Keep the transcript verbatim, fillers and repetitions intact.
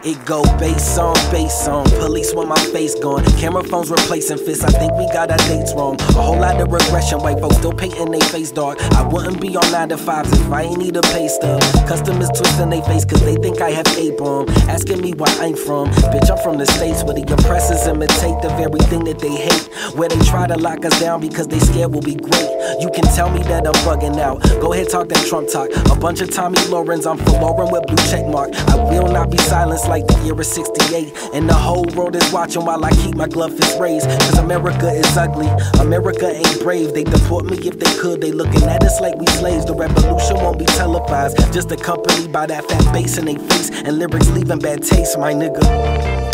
It go bass on, bass on. Police want my face gone. Camera phones replacing fists. I think we got our dates wrong. A whole lot of regression. White folks still painting they face dark. I wouldn't be on nine to fives if I ain't need a pay stub. Customers twisting they face cause they think I have A-bomb. Asking me where I'm from. Bitch, I'm from the States where the oppressors imitate the very thing that they hate. Where they try to lock us down because they scared we'll be great. You can tell me that I'm bugging out. Go ahead, talk that Trump talk. A bunch of Tommy Laurens, I'm for Lauren with blue check mark. I will not be silenced like the year of sixty-eight. And the whole world is watching while I keep my glove fist raised. Cause America is ugly, America ain't brave. They deport me if they could, they looking at us like we slaves. The revolution won't be televised, just accompanied by that fat bass in they face and lyrics leaving bad taste, my nigga.